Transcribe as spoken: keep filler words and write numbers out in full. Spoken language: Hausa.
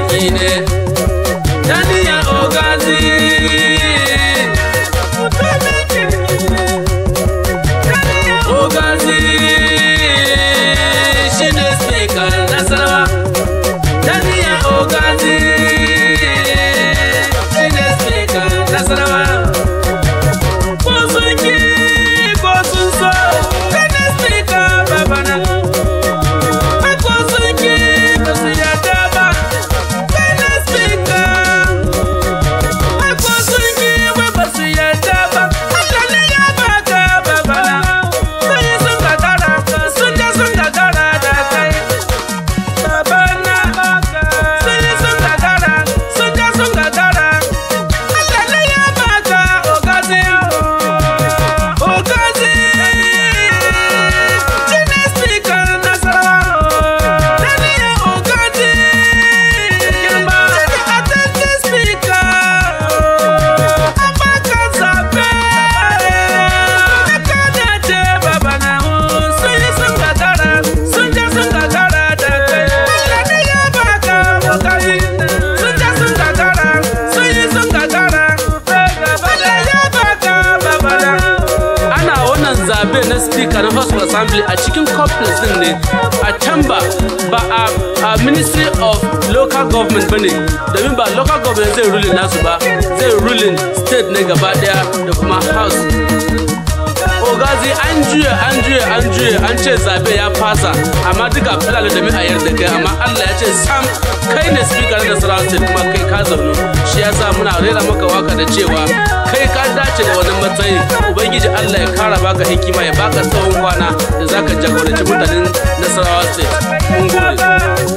aiki ne Daniya Ogazi Ogazi shine speaker Nasarawa Daniya Ogazi shine speaker Nasarawa Kosunki kosunso shine speaker Babana Kosunki kosiyataba shine speaker Kosunki kosiyataba Daniya baka Babana zabe na speaker na House of Assembly a cikin complex din ne a chamber ba a, a Ministry of Local Government bane domin ba local government zai ruling nasu ba zai ruling state ne gaba daya da kuma house. Ogazi an juya an juya an juya an ce zabe ya fasa amma duka fulani da mi a yarda kai amma Allah ya ce sam kai ne speaker na Nasarawa state kuma kai ka zaunu shi yasa muna rera maka waka da cewa kai ka dace da wannan matsayi ubangiji Allah ya kara baka hikima ya baka tsawon kwana da zaka jagoranci mutanen Nasarawa state mun gode